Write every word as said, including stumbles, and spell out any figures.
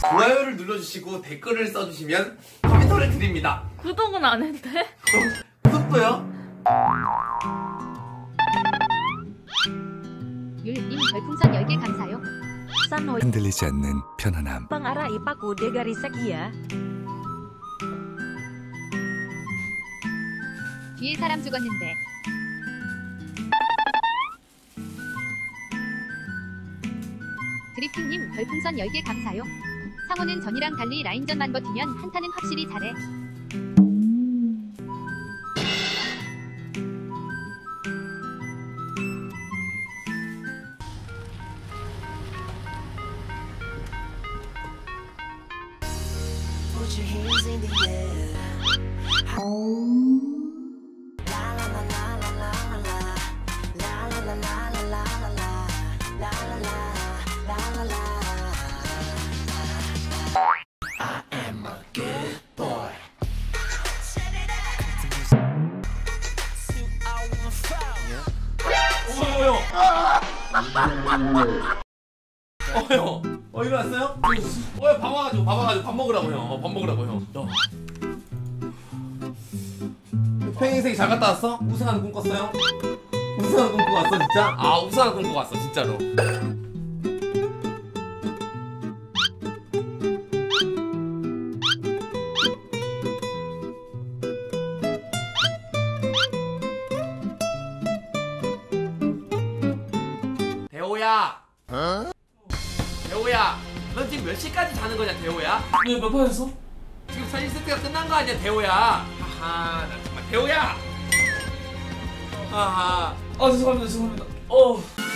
좋아요를 눌러주시고 댓글을 써주시면 컴퓨터를 드립니다. 구독은 안 했대? 구독도요? 율님 별풍선 열 개 감사요. Sanoy 흔들리지 않는 편안함. Pang-arai pa ko dari sakya. 뒤에 사람 죽었는데. 드리핑님 별풍선 열 개 감사요. 상호는 전이랑 달리 라인전만 버티면 한타는 확실히 잘해. Put your hands in the air. La la la la la la la la la la la la la la la la la la. I am a good boy. 어, 형. 어, 일어났어요? 어, 형, 밥 와가지고, 밥 와가지고, 밥 먹으라고, 형. 어, 밥 먹으라고, 형. 너. 평행생 잘 갔다 왔어? 우승하는 꿈 꿨어요? 우승하는 꿈 꾸고 왔어, 진짜? 아, 우승하는 꿈 꾸고 왔어, 진짜로. 대호야! 어? 대호야! 넌 지금 몇 시까지 자는 거냐, 대호야? 너 몇 번 했어? 지금 사진 세트가 끝난 거 아니야, 대호야? 하하, 나 정말 대호야! 하하. 아 죄송합니다 죄송합니다. 어.